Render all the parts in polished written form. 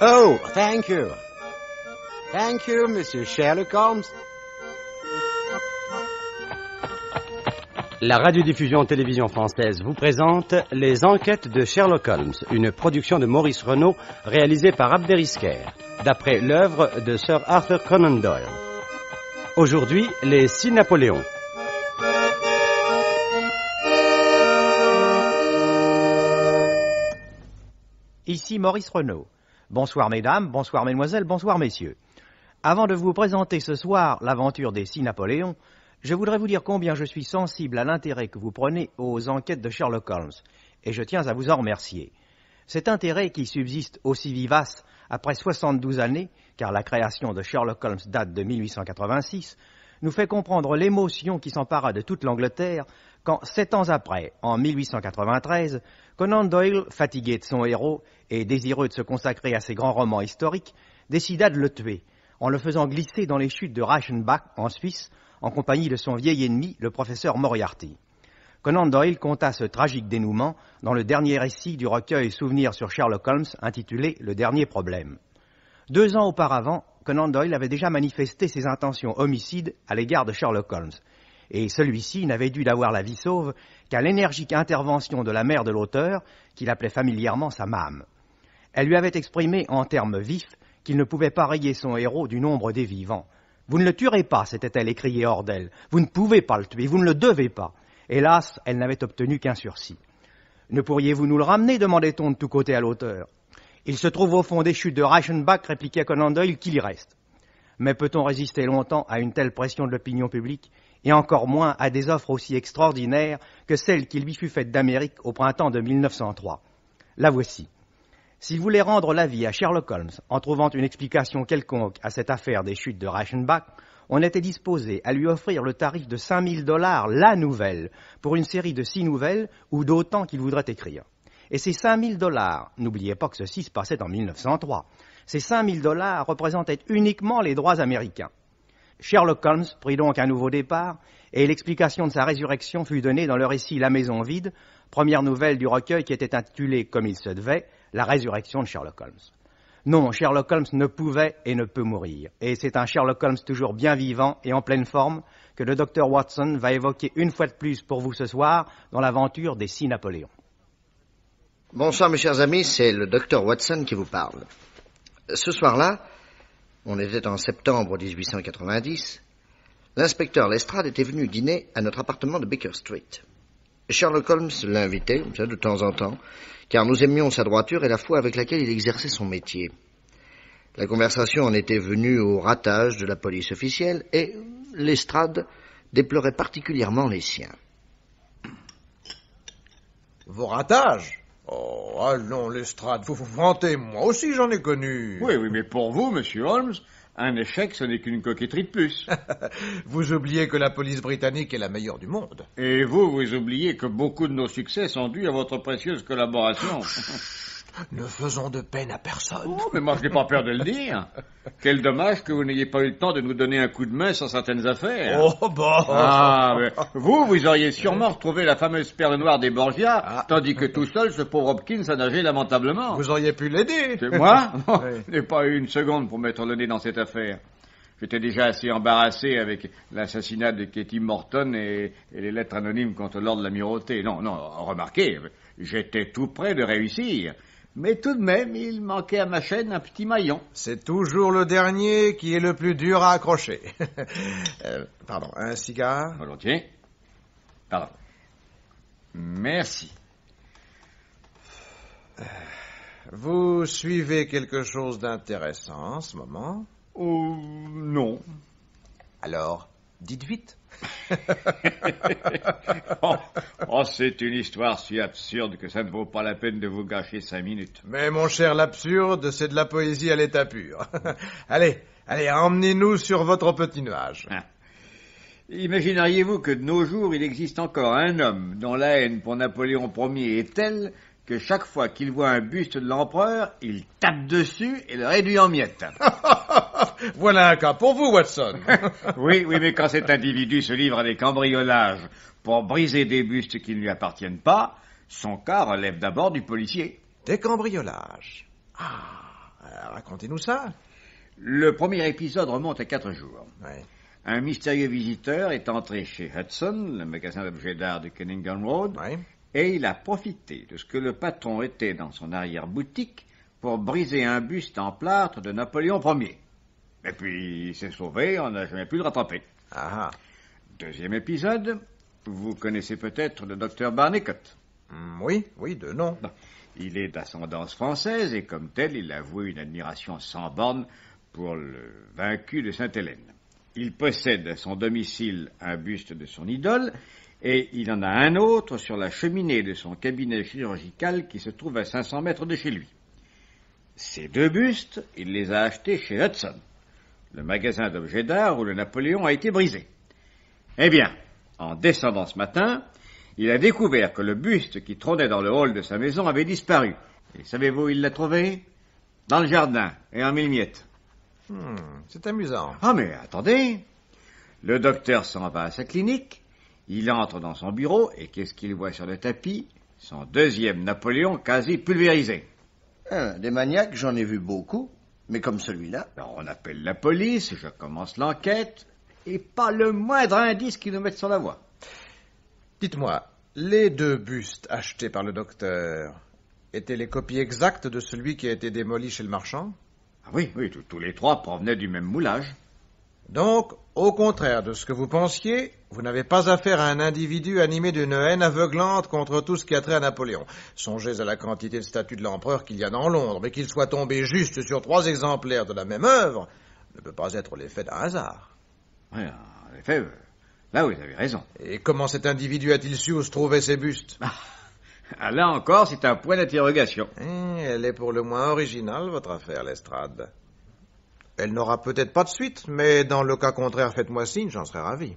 Oh, thank you. Thank you, Monsieur Sherlock Holmes. La radiodiffusion-télévision française vous présente Les Enquêtes de Sherlock Holmes, une production de Maurice Renaud réalisée par Abderrysquer, d'après l'œuvre de Sir Arthur Conan Doyle. Aujourd'hui, les 6 Napoléons. Ici Maurice Renaud. Bonsoir mesdames, bonsoir mesdemoiselles, bonsoir messieurs. Avant de vous présenter ce soir l'aventure des 6 Napoléons, je voudrais vous dire combien je suis sensible à l'intérêt que vous prenez aux enquêtes de Sherlock Holmes, et je tiens à vous en remercier. Cet intérêt qui subsiste aussi vivace après 72 années, car la création de Sherlock Holmes date de 1886, nous fait comprendre l'émotion qui s'empara de toute l'Angleterre quand, 7 ans après, en 1893, Conan Doyle, fatigué de son héros et désireux de se consacrer à ses grands romans historiques, décida de le tuer, en le faisant glisser dans les chutes de Reichenbach, en Suisse, en compagnie de son vieil ennemi, le professeur Moriarty. Conan Doyle conta ce tragique dénouement dans le dernier récit du recueil Souvenirs sur Sherlock Holmes, intitulé Le Dernier Problème. 2 ans auparavant, Conan Doyle avait déjà manifesté ses intentions homicides à l'égard de Sherlock Holmes, et celui-ci n'avait dû d'avoir la vie sauve qu'à l'énergique intervention de la mère de l'auteur, qu'il appelait familièrement sa Mame. Elle lui avait exprimé en termes vifs qu'il ne pouvait pas rayer son héros du nombre des vivants. « Vous ne le tuerez pas », s'était-elle écriée hors d'elle. « Vous ne pouvez pas le tuer, vous ne le devez pas. » Hélas, elle n'avait obtenu qu'un sursis. « Ne pourriez-vous nous le ramener » demandait-on de tous côtés à l'auteur. « Il se trouve au fond des chutes de Reichenbach » répliquait Conan Doyle, « qu'il y reste. » Mais peut-on résister longtemps à une telle pression de l'opinion publique, et encore moins à des offres aussi extraordinaires que celle qui lui fut faite d'Amérique au printemps de 1903 ? La voici. S'il voulait rendre la vie à Sherlock Holmes en trouvant une explication quelconque à cette affaire des chutes de Reichenbach, on était disposé à lui offrir le tarif de $5 000 la nouvelle, pour une série de 6 nouvelles ou d'autant qu'il voudrait écrire. Et ces $5 000, n'oubliez pas que ceci se passait en 1903, ces $5 000 représentaient uniquement les droits américains. Sherlock Holmes prit donc un nouveau départ, et l'explication de sa résurrection fut donnée dans le récit La Maison Vide, première nouvelle du recueil qui était intitulée, comme il se devait, La résurrection de Sherlock Holmes. Non, Sherlock Holmes ne pouvait et ne peut mourir, et c'est un Sherlock Holmes toujours bien vivant et en pleine forme que le docteur Watson va évoquer une fois de plus pour vous ce soir dans l'aventure des 6 Napoléons. Bonsoir mes chers amis, c'est le docteur Watson qui vous parle. Ce soir-là, on était en septembre 1890, l'inspecteur Lestrade était venu dîner à notre appartement de Baker Street. Sherlock Holmes l'invitait, de temps en temps, car nous aimions sa droiture et la foi avec laquelle il exerçait son métier. La conversation en était venue au ratage de la police officielle et Lestrade déplorait particulièrement les siens. Vos ratages ? Oh, allons, Lestrade, vous vous vantez, moi aussi j'en ai connu. Oui, mais pour vous, monsieur Holmes, un échec, ce n'est qu'une coquetterie de plus. Vous oubliez que la police britannique est la meilleure du monde. Et vous oubliez que beaucoup de nos succès sont dus à votre précieuse collaboration. Ne faisons de peine à personne. Oh, mais moi je n'ai pas peur de le dire. Quel dommage que vous n'ayez pas eu le temps de nous donner un coup de main sur certaines affaires. Oh, bon. Ah, mais vous auriez sûrement retrouvé la fameuse perle noire des Borgia, tandis que tout seul, ce pauvre Hopkins a nagé lamentablement. Vous auriez pu l'aider. C'est moi? Oui. Je n'ai pas eu une seconde pour mettre le nez dans cette affaire. J'étais déjà assez embarrassé avec l'assassinat de Katie Morton et les lettres anonymes contre l'ordre de l'amirauté. Non, remarquez, j'étais tout près de réussir. Mais tout de même, il manquait à ma chaîne un petit maillon. C'est toujours le dernier qui est le plus dur à accrocher. Pardon, un cigare? Volontiers. Pardon. Merci. Vous suivez quelque chose d'intéressant en ce moment? Oh, non. Alors, dites vite. C'est une histoire si absurde que ça ne vaut pas la peine de vous gâcher 5 minutes. Mais mon cher, l'absurde, c'est de la poésie à l'état pur. Allez, emmenez-nous sur votre petit nuage. Imagineriez-vous que de nos jours, il existe encore un homme dont la haine pour Napoléon Ier est telle que chaque fois qu'il voit un buste de l'empereur, il tape dessus et le réduit en miettes. Voilà un cas pour vous, Watson. Oui, mais quand cet individu se livre à des cambriolages pour briser des bustes qui ne lui appartiennent pas, son cas relève d'abord du policier. Des cambriolages. Ah, Racontez-nous ça. Le premier épisode remonte à 4 jours. Ouais. Un mystérieux visiteur est entré chez Hudson, le magasin d'objets d'art de Cunningham Road, Ouais. et il a profité de ce que le patron était dans son arrière-boutique pour briser un buste en plâtre de Napoléon Ier. Et puis il s'est sauvé, on n'a jamais pu le rattraper. Ah ah. Deuxième épisode, vous connaissez peut-être le docteur Barnicott. Oui, de nom. Il est d'ascendance française et comme tel, il a voué une admiration sans borne pour le vaincu de Sainte-Hélène. Il possède à son domicile un buste de son idole et il en a un autre sur la cheminée de son cabinet chirurgical qui se trouve à 500 mètres de chez lui. Ces 2 bustes, il les a achetés chez Hudson, le magasin d'objets d'art où le Napoléon a été brisé. Eh bien, en descendant ce matin, il a découvert que le buste qui trônait dans le hall de sa maison avait disparu. Et savez-vous où il l'a trouvé? Dans le jardin, et en 1000 miettes. C'est amusant. Ah, mais attendez. Le docteur s'en va à sa clinique, il entre dans son bureau, et qu'est-ce qu'il voit sur le tapis? Son 2e Napoléon quasi pulvérisé. Des maniaques, j'en ai vu beaucoup, mais comme celui-là. Alors, on appelle la police, je commence l'enquête, et pas le moindre indice qui nous mette sur la voie. Dites-moi, les 2 bustes achetés par le docteur étaient les copies exactes de celui qui a été démoli chez le marchand? Ah oui, tous les 3 provenaient du même moulage. Donc, au contraire de ce que vous pensiez, vous n'avez pas affaire à un individu animé d'une haine aveuglante contre tout ce qui a trait à Napoléon. Songez à la quantité de statues de l'empereur qu'il y a dans Londres, mais qu'il soit tombé juste sur 3 exemplaires de la même œuvre ne peut pas être l'effet d'un hasard. Oui, en effet, là vous avez raison. Et comment cet individu a-t-il su où se trouvaient ces bustes? Ah, là encore, c'est un point d'interrogation. Elle est pour le moins originale, votre affaire, Lestrade. Elle n'aura peut-être pas de suite, mais dans le cas contraire, faites-moi signe, j'en serais ravi.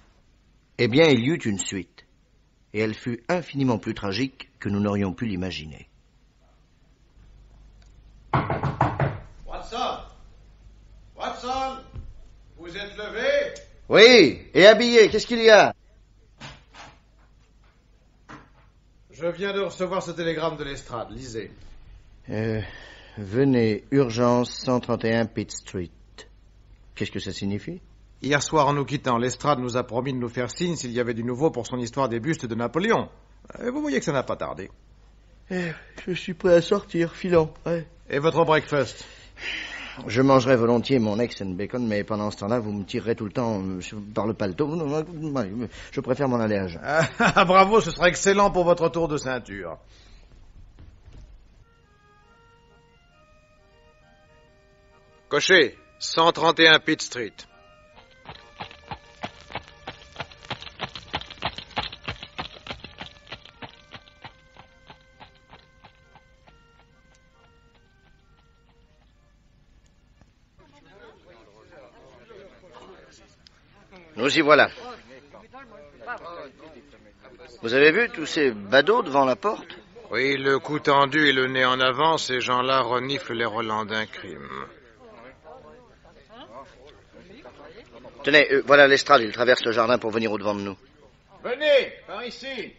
Eh bien, il y eut une suite. Et elle fut infiniment plus tragique que nous n'aurions pu l'imaginer. Watson! Watson! Vous êtes levé? Oui, et habillé, qu'est-ce qu'il y a? Je viens de recevoir ce télégramme de Lestrade, lisez. Venez, urgence 131 Pitt Street. Qu'est-ce que ça signifie? Hier soir, en nous quittant, Lestrade nous a promis de nous faire signe s'il y avait du nouveau pour son histoire des bustes de Napoléon. Et vous voyez que ça n'a pas tardé. Je suis prêt à sortir, filant. Ouais. Et votre breakfast? Je mangerai volontiers mon eggs and bacon, mais pendant ce temps-là, vous me tirerez tout le temps par le paletot. Je préfère m'en aller à jeun. Ah, bravo, ce sera excellent pour votre tour de ceinture. Cocher, 131 Pitt Street. Nous y voilà. Vous avez vu tous ces badauds devant la porte? Oui, le cou tendu et le nez en avant, ces gens-là reniflent les relents d'un crime. Tenez, voilà Lestrade, il traverse le jardin pour venir au-devant de nous. Venez, par ici.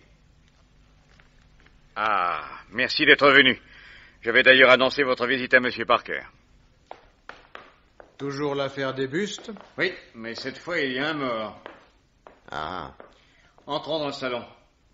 Ah, merci d'être venu. Je vais d'ailleurs annoncer votre visite à M. Parker. Toujours l'affaire des bustes? Oui, mais cette fois, il y a un mort. Ah. Entrons dans le salon.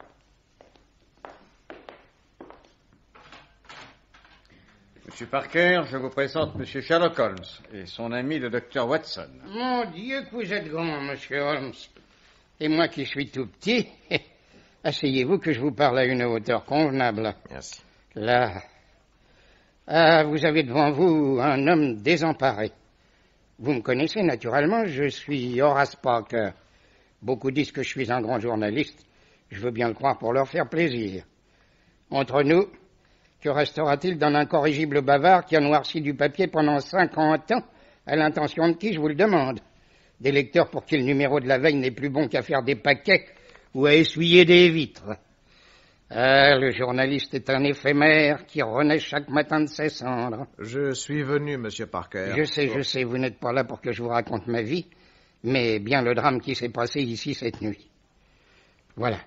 Monsieur Parker, je vous présente Monsieur Sherlock Holmes et son ami le docteur Watson. Mon Dieu, que vous êtes grand, monsieur Holmes. Et moi qui suis tout petit, asseyez-vous que je vous parle à une hauteur convenable. Merci. Là. Ah, vous avez devant vous un homme désemparé. Vous me connaissez naturellement, je suis Horace Parker. Beaucoup disent que je suis un grand journaliste. Je veux bien le croire pour leur faire plaisir. Entre nous, que restera-t-il d'un incorrigible bavard qui a noirci du papier pendant 50 ans, à l'intention de qui, je vous le demande? Des lecteurs pour qui le numéro de la veille n'est plus bon qu'à faire des paquets ou à essuyer des vitres. Ah, le journaliste est un éphémère qui renaît chaque matin de ses cendres. Je suis venu, monsieur Parker. Je sais, vous n'êtes pas là pour que je vous raconte ma vie, mais bien le drame qui s'est passé ici cette nuit. Voilà.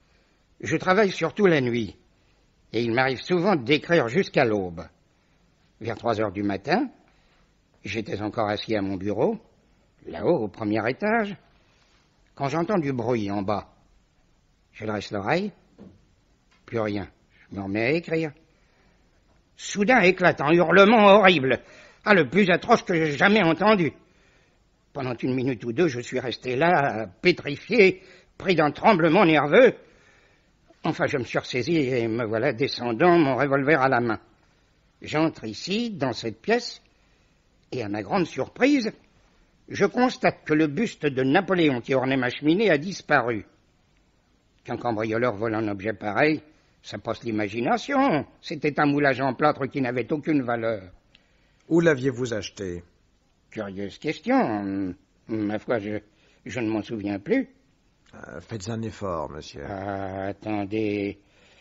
Je travaille surtout la nuit, et il m'arrive souvent d'écrire jusqu'à l'aube. vers 3 heures du matin. J'étais encore assis à mon bureau, là-haut, au premier étage, quand j'entends du bruit en bas. Je dresse l'oreille, plus rien. Je me remets à écrire. Soudain éclate un hurlement horrible, le plus atroce que j'ai jamais entendu. Pendant 1 minute ou 2, je suis resté là, pétrifié, pris d'un tremblement nerveux. Enfin, je me suis ressaisi et me voilà descendant, mon revolver à la main. J'entre ici, dans cette pièce, et à ma grande surprise, je constate que le buste de Napoléon qui ornait ma cheminée a disparu. Qu'un cambrioleur vole un objet pareil, ça passe l'imagination. C'était un moulage en plâtre qui n'avait aucune valeur. Où l'aviez-vous acheté? Curieuse question. Ma foi, je ne m'en souviens plus. Faites un effort, monsieur. Attendez.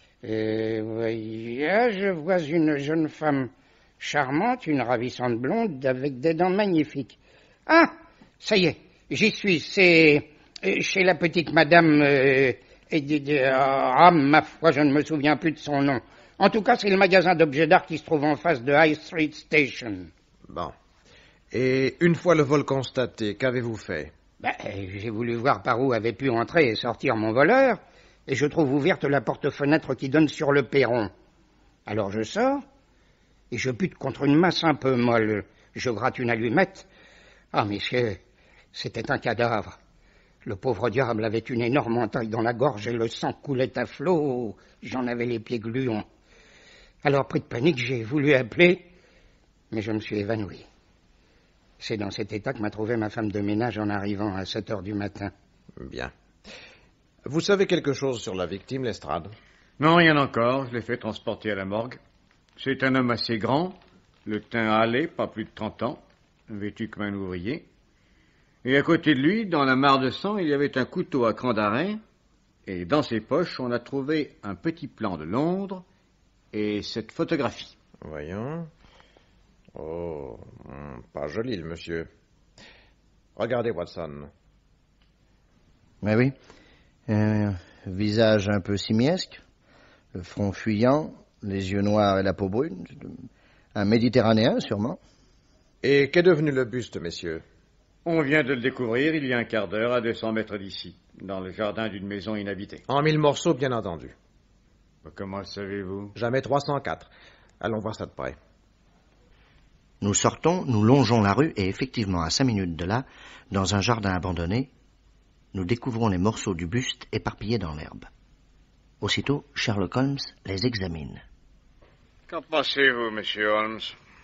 Voyez, je vois une jeune femme charmante, une ravissante blonde avec des dents magnifiques. Ah, ça y est, j'y suis. C'est chez la petite madame... ma foi, je ne me souviens plus de son nom. En tout cas, c'est le magasin d'objets d'art qui se trouve en face de High Street Station. Bon. Et une fois le vol constaté, qu'avez-vous fait? J'ai voulu voir par où avait pu entrer et sortir mon voleur, et je trouve ouverte la porte-fenêtre qui donne sur le perron. Alors je sors, et je bute contre une masse un peu molle. Je gratte une allumette. Ah, messieurs, c'était un cadavre. Le pauvre diable avait une énorme entaille dans la gorge et le sang coulait à flot. J'en avais les pieds gluants. Alors, pris de panique, j'ai voulu appeler, mais je me suis évanoui. C'est dans cet état que m'a trouvé ma femme de ménage en arrivant à 7 heures du matin. Bien. Vous savez quelque chose sur la victime, Lestrade? Non, rien encore. Je l'ai fait transporter à la morgue. C'est un homme assez grand, le teint hâlé, pas plus de 30 ans, vêtu comme un ouvrier. Et à côté de lui, dans la mare de sang, il y avait un couteau à cran d'arrêt, et dans ses poches, on a trouvé un petit plan de Londres et cette photographie. Voyons. Oh, pas joli, le monsieur. Regardez, Watson. Mais oui. Un visage un peu simiesque, le front fuyant, les yeux noirs et la peau brune. Un Méditerranéen, sûrement. Et qu'est devenu le buste, messieurs? On vient de le découvrir il y a un quart d'heure à 200 mètres d'ici, dans le jardin d'une maison inhabitée. En 1000 morceaux, bien entendu. Comment le savez-vous? Jamais 304. Allons voir ça de près. Nous sortons, nous longeons la rue et effectivement, à 5 minutes de là, dans un jardin abandonné, nous découvrons les morceaux du buste éparpillés dans l'herbe. Aussitôt, Sherlock Holmes les examine. Qu'en pensez-vous, monsieur Holmes?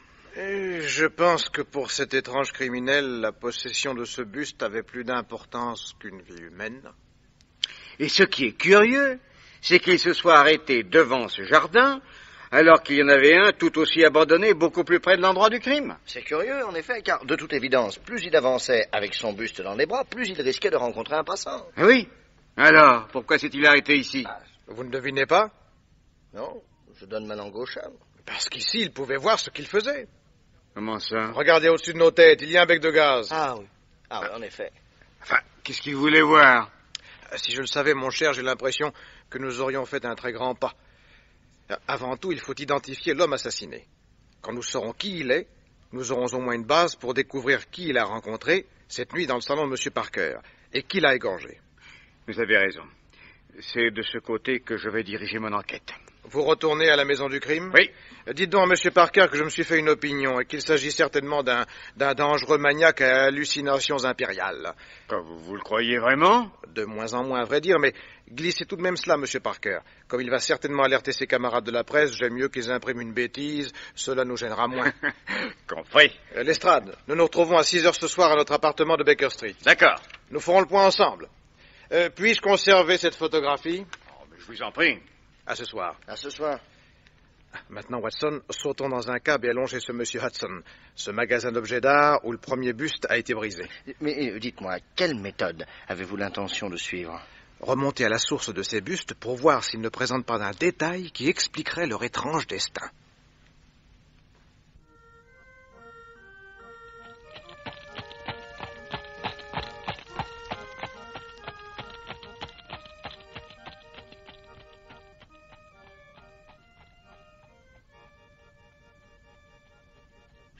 Je pense que pour cet étrange criminel, la possession de ce buste avait plus d'importance qu'une vie humaine. Et ce qui est curieux, c'est qu'il se soit arrêté devant ce jardin, alors qu'il y en avait un tout aussi abandonné, beaucoup plus près de l'endroit du crime. C'est curieux, en effet, car de toute évidence, plus il avançait avec son buste dans les bras, plus il risquait de rencontrer un passant. Ah oui? Alors, pourquoi s'est-il arrêté ici? Vous ne devinez pas? Non, je donne ma langue au chat. Parce qu'ici, il pouvait voir ce qu'il faisait. Comment ça? Regardez au-dessus de nos têtes, il y a un bec de gaz. Ah oui, en effet. Enfin, qu'est-ce qu'il voulait voir? Si je le savais, mon cher, j'ai l'impression que nous aurions fait un très grand pas. Avant tout, il faut identifier l'homme assassiné. Quand nous saurons qui il est, nous aurons au moins une base pour découvrir qui il a rencontré cette nuit dans le salon de M. Parker et qui l'a égorgé. Vous avez raison. C'est de ce côté que je vais diriger mon enquête. Vous retournez à la maison du crime? Oui. Dites donc à M. Parker que je me suis fait une opinion et qu'il s'agit certainement d'un dangereux maniaque à hallucinations impériales. Vous le croyez vraiment? De moins en moins, à vrai dire, mais glissez tout de même cela, M. Parker. Comme il va certainement alerter ses camarades de la presse, j'aime mieux qu'ils impriment une bêtise, cela nous gênera moins. Compris. Lestrade, nous nous retrouvons à 6 heures ce soir à notre appartement de Baker Street. D'accord. Nous ferons le point ensemble. Puis-je conserver cette photographie? Oh, mais je vous en prie. À ce soir. À ce soir. Maintenant, Watson, sautons dans un cab et allons chez ce monsieur Hudson, ce magasin d'objets d'art où le premier buste a été brisé. Mais dites-moi, quelle méthode avez-vous l'intention de suivre? Remonter à la source de ces bustes pour voir s'ils ne présentent pas un détail qui expliquerait leur étrange destin.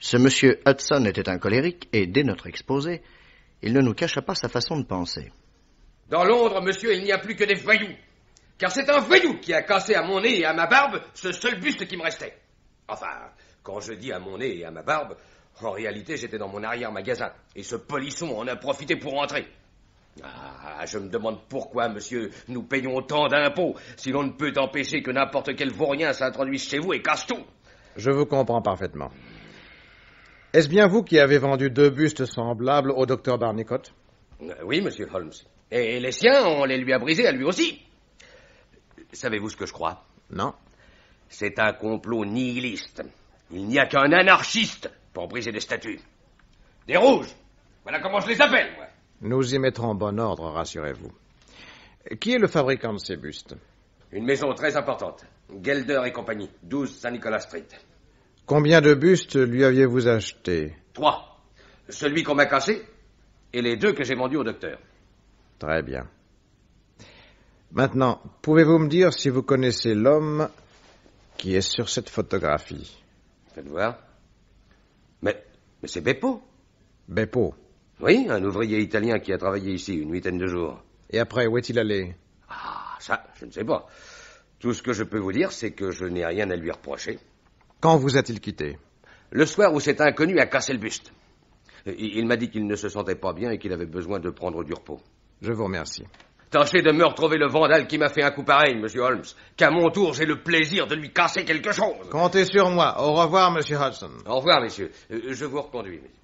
Ce monsieur Hudson était un colérique et, dès notre exposé, il ne nous cacha pas sa façon de penser. Dans Londres, monsieur, il n'y a plus que des voyous. Car c'est un voyou qui a cassé à mon nez et à ma barbe ce seul buste qui me restait. Enfin, quand je dis à mon nez et à ma barbe, en réalité, j'étais dans mon arrière-magasin. Et ce polisson en a profité pour entrer. Ah, je me demande pourquoi, monsieur, nous payons autant d'impôts si l'on ne peut empêcher que n'importe quel vaurien s'introduise chez vous et casse tout. Je vous comprends parfaitement. Est-ce bien vous qui avez vendu 2 bustes semblables au docteur Barnicott? Oui, monsieur Holmes. Et les siens, on les lui a brisés à lui aussi. Savez-vous ce que je crois? Non. C'est un complot nihiliste. Il n'y a qu'un anarchiste pour briser des statues. Des rouges. Voilà comment je les appelle, moi. Nous y mettrons en bon ordre, rassurez-vous. Qui est le fabricant de ces bustes? Une maison très importante. Gelder et compagnie, 12 Saint-Nicolas Street. Combien de bustes lui aviez-vous acheté? 3. Celui qu'on m'a cassé et les 2 que j'ai vendus au docteur. Très bien. Maintenant, pouvez-vous me dire si vous connaissez l'homme qui est sur cette photographie? Faites voir. Mais c'est Beppo. Beppo. Oui, un ouvrier italien qui a travaillé ici une 8aine de jours. Et après, où est-il allé? Ah, ça, je ne sais pas. Tout ce que je peux vous dire, c'est que je n'ai rien à lui reprocher. Quand vous a-t-il quitté? Le soir où cet inconnu a cassé le buste. Il m'a dit qu'il ne se sentait pas bien et qu'il avait besoin de prendre du repos. Je vous remercie. Tâchez de me retrouver le vandale qui m'a fait un coup pareil, monsieur Holmes, qu'à mon tour, j'ai le plaisir de lui casser quelque chose. Comptez sur moi. Au revoir, monsieur Hudson. Au revoir, messieurs. Je vous reconduis, messieurs.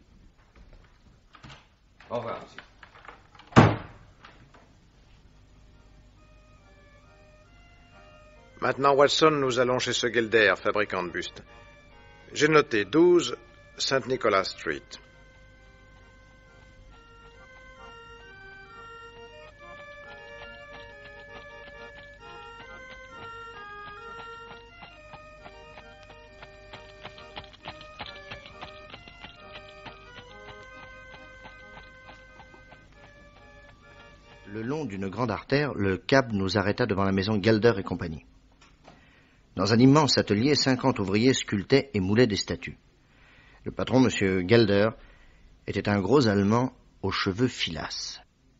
Au revoir, monsieur. Maintenant, Watson, nous allons chez ce Gelder, fabricant de bustes. J'ai noté 12 Saint-Nicolas Street. Le long d'une grande artère, le cab nous arrêta devant la maison Gelder et compagnie. Dans un immense atelier, 50 ouvriers sculptaient et moulaient des statues. Le patron, M. Gelder, était un gros Allemand aux cheveux filasses.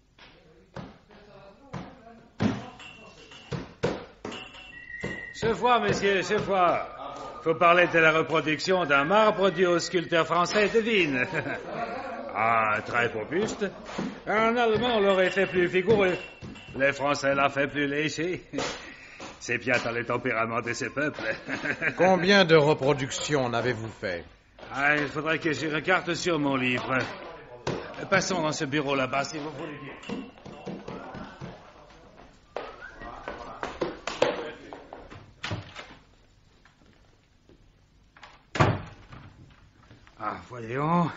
Ce fois, monsieur, ce fois. Faut parler de la reproduction d'un marbre dû au sculpteur français de Vienne. Ah, un très beau buste. Un Allemand l'aurait fait plus vigoureux. Les Français l'ont fait plus léger. C'est bien dans le tempérament de ces peuples. Combien de reproductions en avez-vous fait? Ah, il faudrait que je regarde sur mon livre. Passons dans ce bureau là-bas, si vous voulez bien. Ah, voyons.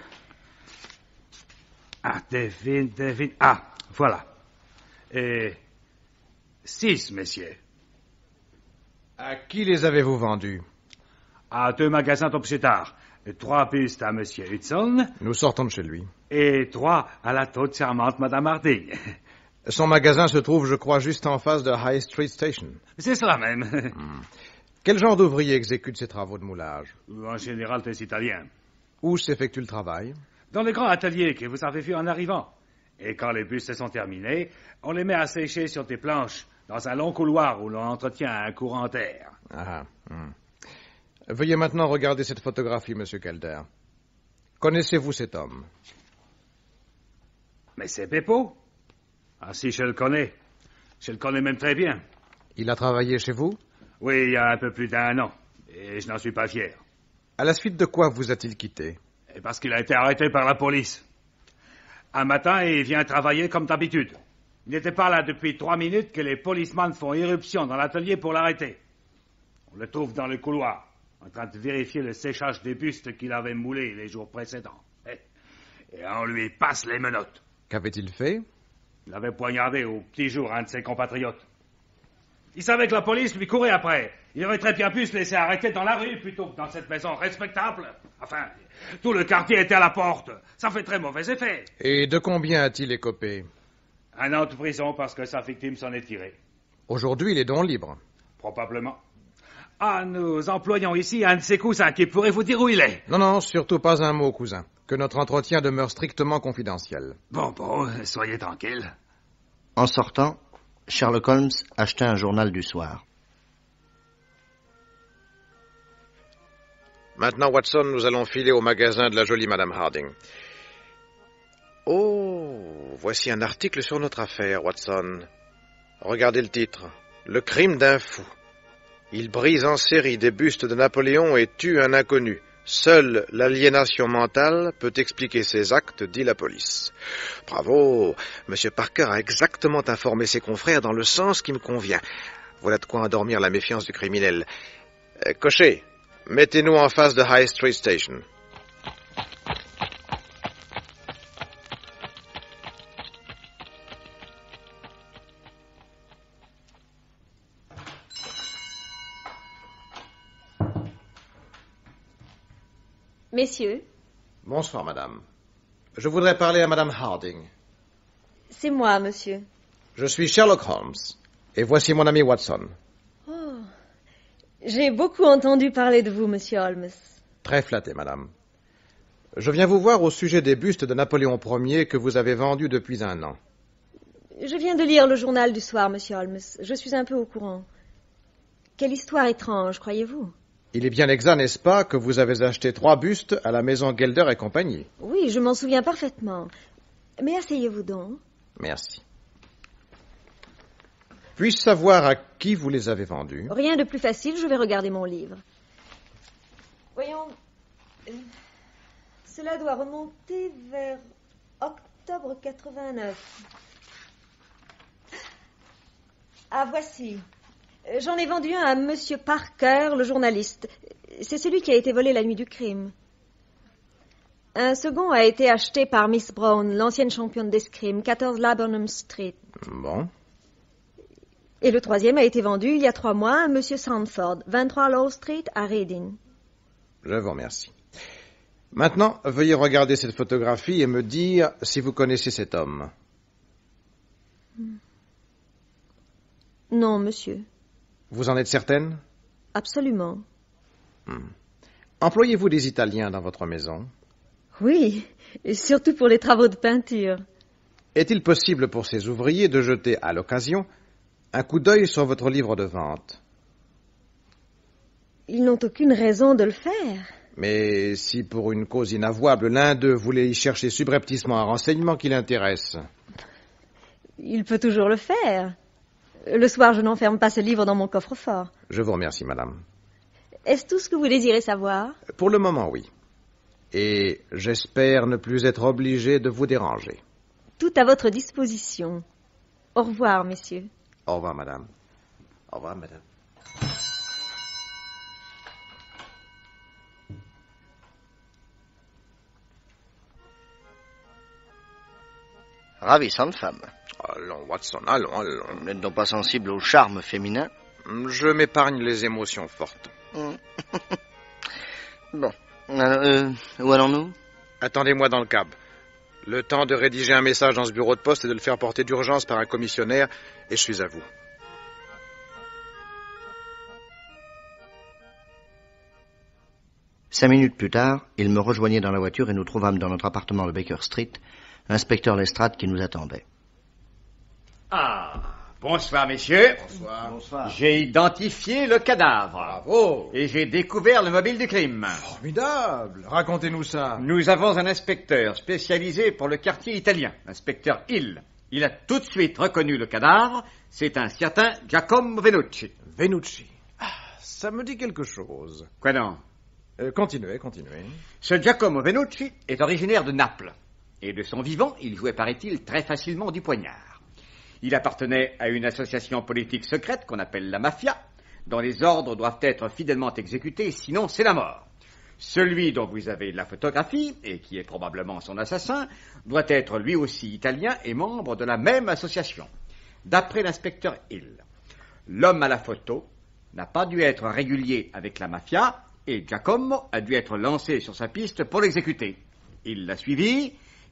Ah, devine. Ah, voilà. Et 6, messieurs. À qui les avez-vous vendus? À 2 magasins d'objetard. 3 bustes à monsieur Hudson. Nous sortons de chez lui. Et 3 à la toute charmante madame Harding. Son magasin se trouve, je crois, juste en face de High Street Station. C'est cela même. Quel genre d'ouvrier exécute ces travaux de moulage? En général, des Italiens. Où s'effectue le travail? Dans le grand atelier que vous avez vu en arrivant. Et quand les bustes sont terminés, on les met à sécher sur des planches, dans un long couloir où l'on entretient un courant d'air. Ah. Veuillez maintenant regarder cette photographie, monsieur Gelder. Connaissez-vous cet homme? Mais c'est Beppo. Ah si, je le connais. Je le connais même très bien. Il a travaillé chez vous? Oui, il y a un peu plus d'1 an. Et je n'en suis pas fier. À la suite de quoi vous a-t-il quitté? Et parce qu'il a été arrêté par la police. Un matin, il vient travailler comme d'habitude. Il n'était pas là depuis 3 minutes que les policemen font irruption dans l'atelier pour l'arrêter. On le trouve dans le couloir, en train de vérifier le séchage des bustes qu'il avait moulés les jours précédents. Et on lui passe les menottes. Qu'avait-il fait? Il avait poignardé au petit jour un de ses compatriotes. Il savait que la police lui courait après. Il aurait très bien pu se laisser arrêter dans la rue plutôt que dans cette maison respectable. Enfin, tout le quartier était à la porte. Ça fait très mauvais effet. Et de combien a-t-il écopé? 1 an de prison parce que sa victime s'en est tirée. Aujourd'hui, il est donc libre. Probablement. Ah, nous employons ici un de ces cousins qui pourrait vous dire où il est. Non, surtout pas un mot, cousin. Que notre entretien demeure strictement confidentiel. Bon, soyez tranquille. En sortant, Sherlock Holmes achetait un journal du soir. Maintenant, Watson, nous allons filer au magasin de la jolie Madame Harding. Oh, voici un article sur notre affaire, Watson. Regardez le titre. Le crime d'un fou. Il brise en série des bustes de Napoléon et tue un inconnu. Seule l'aliénation mentale peut expliquer ses actes, dit la police. Bravo, Monsieur Parker a exactement informé ses confrères dans le sens qui me convient. Voilà de quoi endormir la méfiance du criminel. Cocher, mettez-nous en face de High Street Station. Messieurs. Bonsoir, madame. Je voudrais parler à Madame Harding. C'est moi, monsieur. Je suis Sherlock Holmes, et voici mon ami Watson. Oh, j'ai beaucoup entendu parler de vous, monsieur Holmes. Très flatté, madame. Je viens vous voir au sujet des bustes de Napoléon Ier que vous avez vendus depuis un an. Je viens de lire le journal du soir, monsieur Holmes. Je suis un peu au courant. Quelle histoire étrange, croyez-vous? Il est bien exact, n'est-ce pas, que vous avez acheté 3 bustes à la maison Gelder et compagnie? Oui, je m'en souviens parfaitement. Mais asseyez-vous donc. Merci. Puis-je savoir à qui vous les avez vendus? Rien de plus facile, je vais regarder mon livre. Voyons, cela doit remonter vers octobre 89. Ah, voici. J'en ai vendu un à Monsieur Parker, le journaliste. C'est celui qui a été volé la nuit du crime. Un second a été acheté par Miss Brown, l'ancienne championne d'escrime, 14 Laburnham Street. Bon. Et le troisième a été vendu il y a 3 mois à Monsieur Sandford, 23 Law Street à Reading. Je vous remercie. Maintenant, veuillez regarder cette photographie et me dire si vous connaissez cet homme. Non, monsieur. Vous en êtes certaine? Absolument. Employez-vous des Italiens dans votre maison? Oui, et surtout pour les travaux de peinture. Est-il possible pour ces ouvriers de jeter, à l'occasion, un coup d'œil sur votre livre de vente? Ils n'ont aucune raison de le faire. Mais si pour une cause inavouable, l'un d'eux voulait y chercher subrepticement un renseignement qui l'intéresse? Il peut toujours le faire. Le soir, je n'enferme pas ce livre dans mon coffre-fort. Je vous remercie, madame. Est-ce tout ce que vous désirez savoir? Pour le moment, oui. Et j'espère ne plus être obligé de vous déranger. Tout à votre disposition. Au revoir, messieurs. Au revoir, madame. Au revoir, madame. Ravissante femme. Allons, Watson, allons. Vous n'êtes donc pas sensible au charme féminin? Je m'épargne les émotions fortes. Bon. Où allons-nous? Attendez-moi dans le cab. Le temps de rédiger un message dans ce bureau de poste et de le faire porter d'urgence par un commissionnaire, et je suis à vous. Cinq minutes plus tard, il me rejoignait dans la voiture et nous trouvâmes dans notre appartement de Baker Street l'inspecteur Lestrade qui nous attendait. Ah, bonsoir, messieurs. Bonsoir. J'ai identifié le cadavre. Bravo. Et j'ai découvert le mobile du crime. Formidable. Racontez-nous ça. Nous avons un inspecteur spécialisé pour le quartier italien, l'inspecteur Hill. Il a tout de suite reconnu le cadavre. C'est un certain Giacomo Venucci. Venucci. Ah, ça me dit quelque chose. Quoi donc? Continuez. Ce Giacomo Venucci est originaire de Naples. Et de son vivant, il jouait, paraît-il, très facilement du poignard. Il appartenait à une association politique secrète qu'on appelle la mafia, dont les ordres doivent être fidèlement exécutés, sinon c'est la mort. Celui dont vous avez la photographie, et qui est probablement son assassin, doit être lui aussi italien et membre de la même association. D'après l'inspecteur Hill, l'homme à la photo n'a pas dû être régulier avec la mafia, et Giacomo a dû être lancé sur sa piste pour l'exécuter. Il l'a suivi,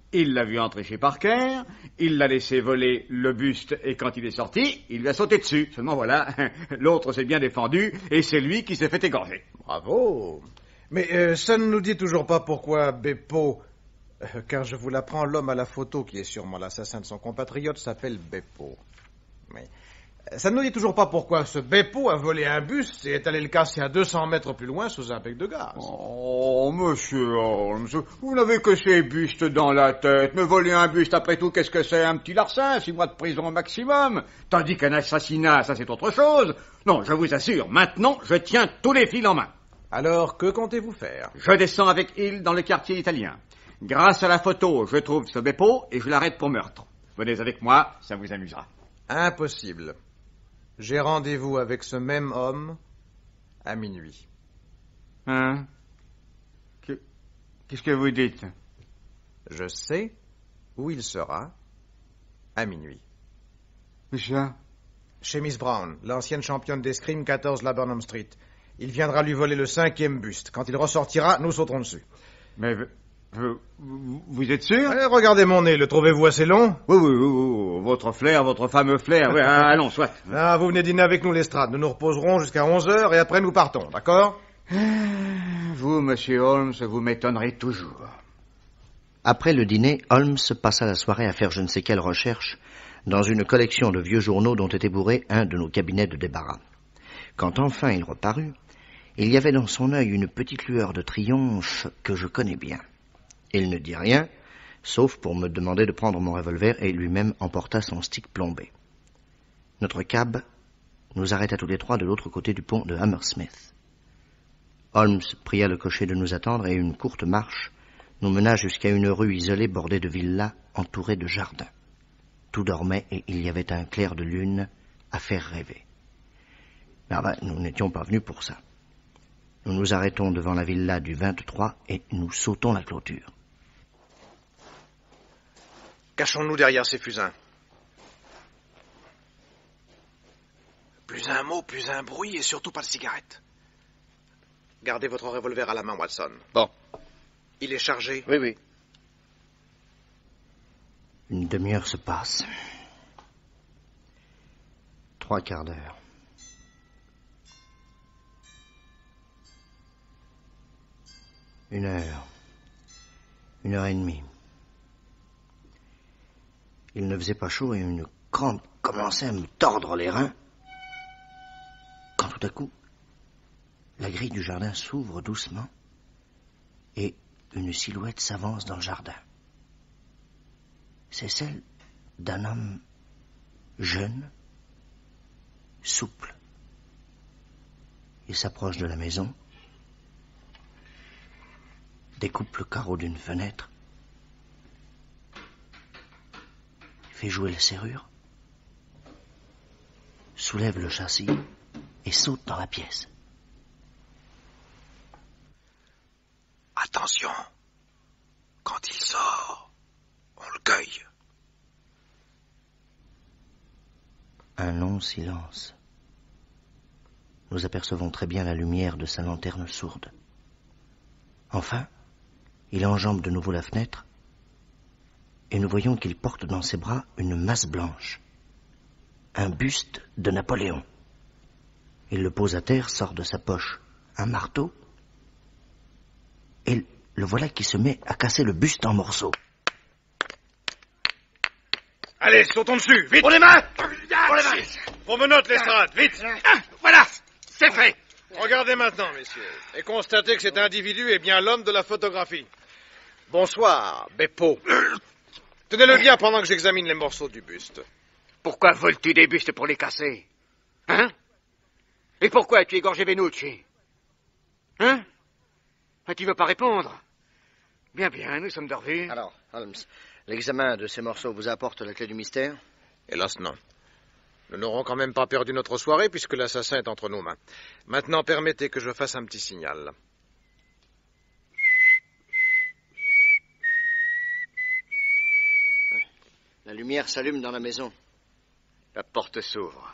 Il l'a vu entrer chez Parker, il l'a laissé voler le buste et quand il est sorti, il lui a sauté dessus. Seulement voilà, l'autre s'est bien défendu et c'est lui qui s'est fait égorger. Bravo. Mais ça ne nous dit toujours pas pourquoi Beppo... car je vous l'apprends, l'homme à la photo qui est sûrement l'assassin de son compatriote s'appelle Beppo. Mais ça ne nous dit toujours pas pourquoi ce Beppo a volé un buste et est allé le casser à 200 mètres plus loin sous un bec de gaz. Oh, monsieur Holmes, vous n'avez que ces bustes dans la tête. Me voler un buste, après tout, qu'est-ce que c'est? Un petit larcin, 6 mois de prison au maximum. Tandis qu'un assassinat, ça c'est autre chose. Non, je vous assure, maintenant, je tiens tous les fils en main. Alors, que comptez-vous faire? Je descends avec Hill dans le quartier italien. Grâce à la photo, je trouve ce Beppo et je l'arrête pour meurtre. Venez avec moi, ça vous amusera. Impossible. J'ai rendez-vous avec ce même homme à minuit. Hein? Qu'est-ce que vous dites? Je sais où il sera à minuit. Où ça? Chez Miss Brown, l'ancienne championne d'escrime, 14 Laburnum Street. Il viendra lui voler le 5e buste. Quand il ressortira, nous sauterons dessus. Mais vous êtes sûr? Regardez mon nez, le trouvez-vous assez long? Oui, votre flair, votre fameux flair. Oui, allons, soit. Ah, vous venez dîner avec nous, Lestrade. Nous nous reposerons jusqu'à 11h et après nous partons, d'accord? Vous, monsieur Holmes, vous m'étonnerez toujours. Après le dîner, Holmes passa la soirée à faire je ne sais quelle recherche dans une collection de vieux journaux dont était bourré un de nos cabinets de débarras. Quand enfin il reparut, il y avait dans son œil une petite lueur de triomphe que je connais bien. Il ne dit rien, sauf pour me demander de prendre mon revolver et lui-même emporta son stick plombé. Notre cab nous arrêta tous les trois de l'autre côté du pont de Hammersmith. Holmes pria le cocher de nous attendre et une courte marche nous mena jusqu'à une rue isolée bordée de villas entourée de jardins. Tout dormait et il y avait un clair de lune à faire rêver. Mais nous n'étions pas venus pour ça. Nous nous arrêtons devant la villa du 23 et nous sautons la clôture. Cachons-nous derrière ces fusains. Plus un mot, plus un bruit et surtout pas de cigarette. Gardez votre revolver à la main, Watson. Bon. Il est chargé? Oui. Une demi-heure se passe. 3 quarts d'heure. 1 heure. 1 heure et demie. Il ne faisait pas chaud et une crampe commençait à me tordre les reins. Quand tout à coup, la grille du jardin s'ouvre doucement et une silhouette s'avance dans le jardin. C'est celle d'un homme jeune, souple. Il s'approche de la maison, découpe le carreau d'une fenêtre, fait jouer la serrure, soulève le châssis et saute dans la pièce. Attention, quand il sort, on le cueille. Un long silence. Nous apercevons très bien la lumière de sa lanterne sourde. Enfin, il enjambe de nouveau la fenêtre et nous voyons qu'il porte dans ses bras une masse blanche, un buste de Napoléon. Il le pose à terre, sort de sa poche un marteau et le voilà qui se met à casser le buste en morceaux. Allez, sautons dessus, vite! Pour les mains! Promenote, Lestrade, vite! Voilà, c'est fait! Regardez maintenant, messieurs, et constatez que cet individu est bien l'homme de la photographie. Bonsoir, Beppo. Tenez-le bien pendant que j'examine les morceaux du buste. Pourquoi voles-tu des bustes pour les casser? Hein? Et pourquoi as-tu égorgé Venucci? Hein? Tu veux pas répondre? Bien, nous sommes de revue. Alors, Holmes, l'examen de ces morceaux vous apporte la clé du mystère? Hélas, non. Nous n'aurons quand même pas perdu notre soirée puisque l'assassin est entre nos mains. Maintenant, permettez que je fasse un petit signal. La lumière s'allume dans la maison. La porte s'ouvre.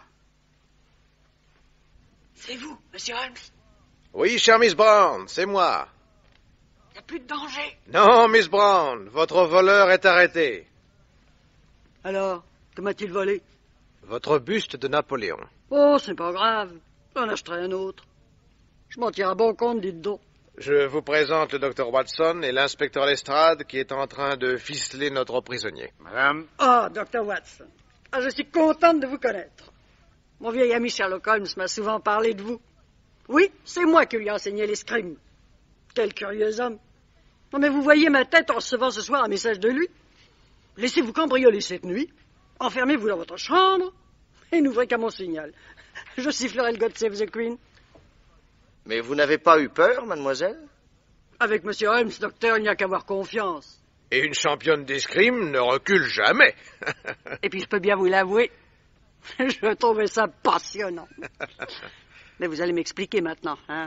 C'est vous, monsieur Holmes? Oui, chère Miss Brown, c'est moi. Il n'y a plus de danger. Non, Miss Brown, votre voleur est arrêté. Alors, que m'a-t-il volé? Votre buste de Napoléon. Oh, c'est pas grave. J'en achèterai un autre. Je m'en tiens à bon compte, dites donc. Je vous présente le docteur Watson et l'inspecteur Lestrade qui est en train de ficeler notre prisonnier. Madame? Ah, Dr. Watson. Ah, je suis contente de vous connaître. Mon vieil ami Sherlock Holmes m'a souvent parlé de vous. Oui, c'est moi qui lui ai enseigné l'escrime. Quel curieux homme. Non, mais vous voyez ma tête en recevant ce soir un message de lui. Laissez-vous cambrioler cette nuit, enfermez-vous dans votre chambre, et n'ouvrez qu'à mon signal. Je sifflerai le God Save the Queen. Mais vous n'avez pas eu peur, mademoiselle? Avec Monsieur Holmes, docteur, il n'y a qu'à avoir confiance. Et une championne d'escrime ne recule jamais. Et puis je peux bien vous l'avouer, je trouvais ça passionnant. Mais vous allez m'expliquer maintenant, hein?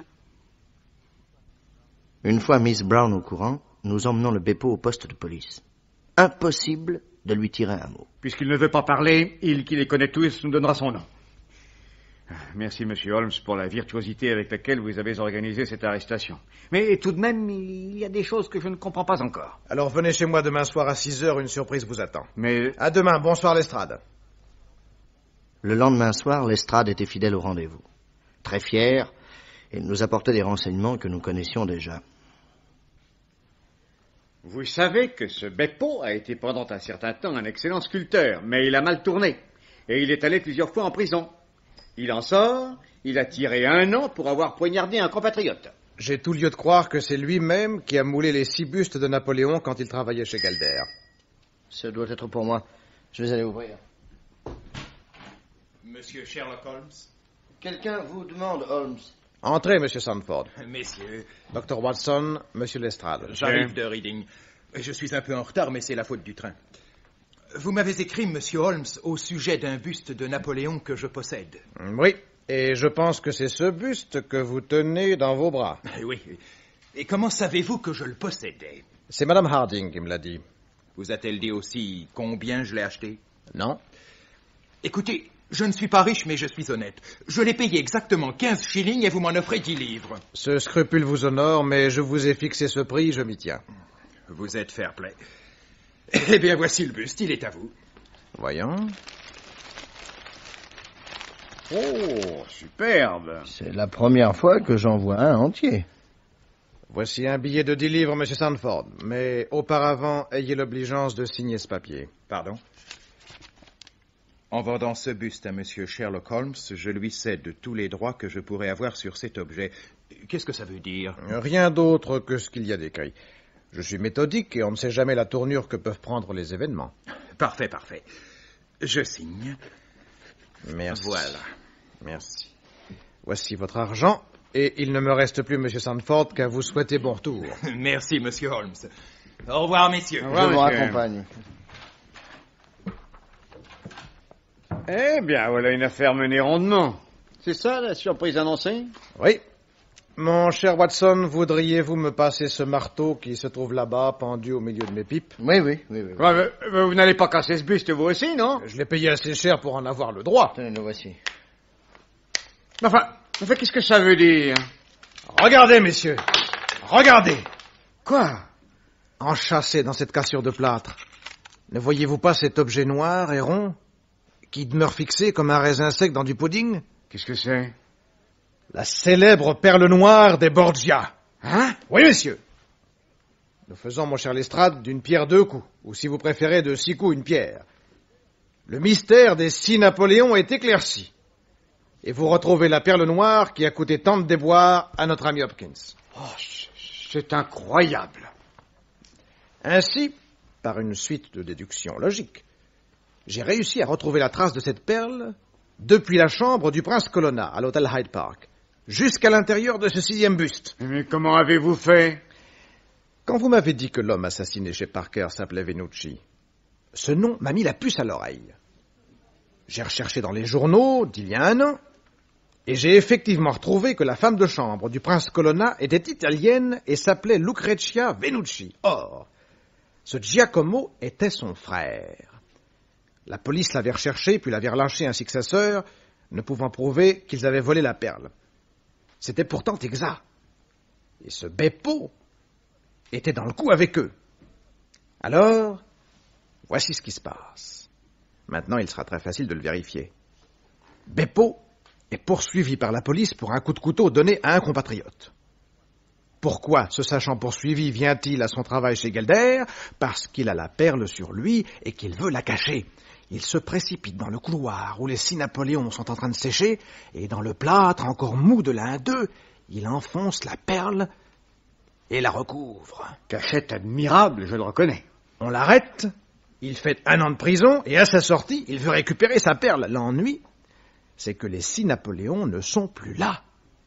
Une fois Miss Brown au courant, nous emmenons le Beppo au poste de police. Impossible de lui tirer un mot. Puisqu'il ne veut pas parler, il qui les connaît tous nous donnera son nom. Merci, Monsieur Holmes, pour la virtuosité avec laquelle vous avez organisé cette arrestation. Mais tout de même, il y a des choses que je ne comprends pas encore. Alors venez chez moi demain soir à 6h, une surprise vous attend. Mais... À demain, bonsoir Lestrade. Le lendemain soir, Lestrade était fidèle au rendez-vous. Très fier, il nous apportait des renseignements que nous connaissions déjà. Vous savez que ce Beppo a été pendant un certain temps un excellent sculpteur, mais il a mal tourné. Et il est allé plusieurs fois en prison. Il en sort, il a tiré 1 an pour avoir poignardé un compatriote. J'ai tout lieu de croire que c'est lui-même qui a moulé les 6 bustes de Napoléon quand il travaillait chez Calder. Ce doit être pour moi. Je vais aller ouvrir. Monsieur Sherlock Holmes? Quelqu'un vous demande, Holmes. Entrez, Monsieur Sandford. Messieurs. Dr. Watson, Monsieur Lestrade. J'arrive de Reading. Je suis un peu en retard, mais c'est la faute du train. Vous m'avez écrit, Monsieur Holmes, au sujet d'un buste de Napoléon que je possède. Oui, et je pense que c'est ce buste que vous tenez dans vos bras. Oui. Et comment savez-vous que je le possédais? C'est Madame Harding qui me l'a dit. Vous a-t-elle dit aussi combien je l'ai acheté? Non. Écoutez, je ne suis pas riche, mais je suis honnête. Je l'ai payé exactement 15 shillings et vous m'en offrez 10 livres. Ce scrupule vous honore, mais je vous ai fixé ce prix, je m'y tiens. Vous êtes fair-play. Eh bien, voici le buste, il est à vous. Voyons. Oh, superbe. C'est la première fois que j'en vois un entier. Voici un billet de 10 livres, Monsieur Sandford. Mais auparavant, ayez l'obligeance de signer ce papier. Pardon? En vendant ce buste à Monsieur Sherlock Holmes, je lui cède tous les droits que je pourrais avoir sur cet objet. Qu'est-ce que ça veut dire? Rien d'autre que ce qu'il y a d'écrit. Je suis méthodique et on ne sait jamais la tournure que peuvent prendre les événements. Parfait. Je signe. Merci. Voilà. Merci. Voici votre argent, et il ne me reste plus, Monsieur Sandford, qu'à vous souhaiter bon retour. Merci, Monsieur Holmes. Au revoir, messieurs. Au revoir, je vous raccompagne. Eh bien, voilà une affaire menée rondement. C'est ça, la surprise annoncée? Oui. Mon cher Watson, voudriez-vous me passer ce marteau qui se trouve là-bas, pendu au milieu de mes pipes? Oui. Ouais, mais vous n'allez pas casser ce buste, vous aussi, non? Je l'ai payé assez cher pour en avoir le droit. Tenez, le voici. Enfin, qu'est-ce que ça veut dire? Regardez, messieurs. Regardez. Quoi? Enchâssé dans cette cassure de plâtre. Ne voyez-vous pas cet objet noir et rond qui demeure fixé comme un raisin sec dans du pudding? Qu'est-ce que c'est? La célèbre perle noire des Borgia. Hein? Oui, messieurs. Nous faisons, mon cher Lestrade, d'une pierre 2 coups, ou si vous préférez, de 6 coups une pierre. Le mystère des 6 Napoléons est éclairci. Et vous retrouvez la perle noire qui a coûté tant de déboires à notre ami Hopkins. Oh, c'est incroyable. Ainsi, par une suite de déductions logiques, j'ai réussi à retrouver la trace de cette perle depuis la chambre du prince Colonna à l'hôtel Hyde Park, jusqu'à l'intérieur de ce 6e buste. Mais comment avez-vous fait? Quand vous m'avez dit que l'homme assassiné chez Parker s'appelait Venucci, ce nom m'a mis la puce à l'oreille. J'ai recherché dans les journaux d'il y a 1 an, et j'ai effectivement retrouvé que la femme de chambre du prince Colonna était italienne et s'appelait Lucrezia Venucci. Or, ce Giacomo était son frère. La police l'avait recherché, puis l'avait relâché ainsi que sa sœur, ne pouvant prouver qu'ils avaient volé la perle. C'était pourtant exact. Et ce Beppo, était dans le coup avec eux. Alors, voici ce qui se passe. Maintenant, il sera très facile de le vérifier. Beppo est poursuivi par la police pour un coup de couteau donné à un compatriote. Pourquoi, se sachant poursuivi, vient-il à son travail chez Gelder? Parce qu'il a la perle sur lui et qu'il veut la cacher. Il se précipite dans le couloir où les 6 Napoléons sont en train de sécher, et dans le plâtre encore mou de l'un d'eux, il enfonce la perle et la recouvre. Cachette admirable, je le reconnais. On l'arrête, il fait 1 an de prison, et à sa sortie, il veut récupérer sa perle. L'ennui, c'est que les 6 Napoléons ne sont plus là.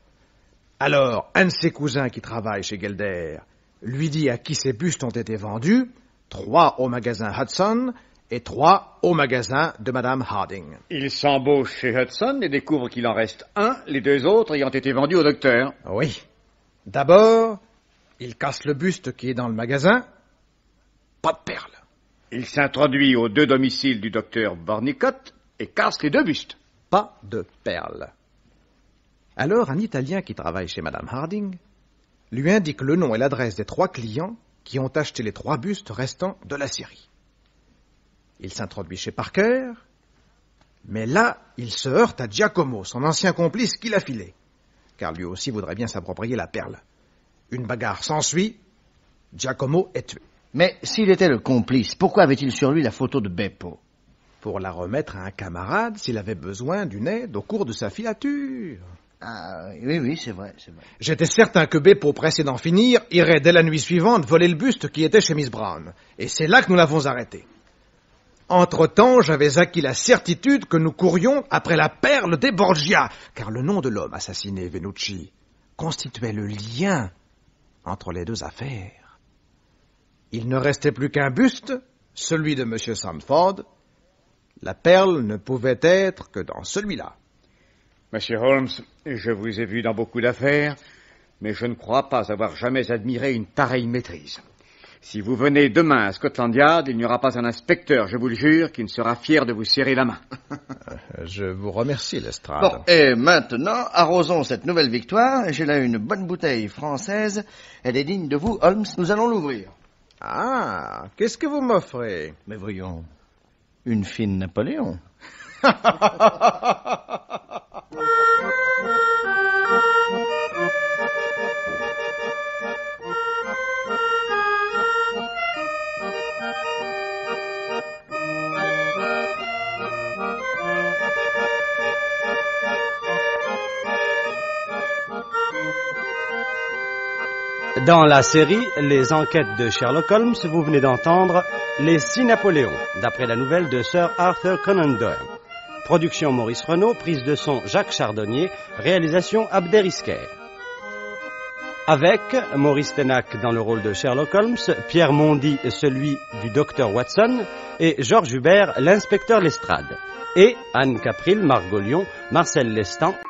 Alors, un de ses cousins qui travaille chez Gelder lui dit à qui ces bustes ont été vendus, 3 au magasin Hudson et 3 au magasin de Madame Harding. Il s'embauche chez Hudson et découvre qu'il en reste 1, les 2 autres ayant été vendus au docteur. Oui. D'abord, il casse le buste qui est dans le magasin. Pas de perles. Il s'introduit aux 2 domiciles du docteur Bornicott et casse les 2 bustes. Pas de perles. Alors, un Italien qui travaille chez Madame Harding lui indique le nom et l'adresse des 3 clients qui ont acheté les 3 bustes restants de la série. Il s'introduit chez Parker, mais là, il se heurte à Giacomo, son ancien complice qui l'a filé, car lui aussi voudrait bien s'approprier la perle. Une bagarre s'ensuit, Giacomo est tué. Mais s'il était le complice, pourquoi avait-il sur lui la photo de Beppo? Pour la remettre à un camarade s'il avait besoin d'une aide au cours de sa filature. Ah, oui, c'est vrai. J'étais certain que Beppo, pressé d'en finir, irait dès la nuit suivante voler le buste qui était chez Miss Brown. Et c'est là que nous l'avons arrêté. Entre-temps, j'avais acquis la certitude que nous courions après la perle des Borgia, car le nom de l'homme assassiné, Venucci, constituait le lien entre les 2 affaires. Il ne restait plus qu'un buste, celui de M. Sandford. La perle ne pouvait être que dans celui-là. Monsieur Holmes, je vous ai vu dans beaucoup d'affaires, mais je ne crois pas avoir jamais admiré une pareille maîtrise. Si vous venez demain à Scotland Yard, il n'y aura pas un inspecteur, je vous le jure, qui ne sera fier de vous serrer la main. Je vous remercie, Lestrade. Bon, et maintenant, arrosons cette nouvelle victoire. J'ai là une bonne bouteille française. Elle est digne de vous, Holmes. Nous allons l'ouvrir. Ah, qu'est-ce que vous m'offrez? Mais voyons, une fine Napoléon. Dans la série Les enquêtes de Sherlock Holmes, vous venez d'entendre Les 6 Napoléons, d'après la nouvelle de Sir Arthur Conan Doyle. Production Maurice Renaud, prise de son Jacques Chardonnier, réalisation Abder Isker. Avec Maurice Tenac dans le rôle de Sherlock Holmes, Pierre Mondy celui du docteur Watson et Georges Hubert l'inspecteur Lestrade. Et Anne Capril, Margot Lyon, Marcel Lestan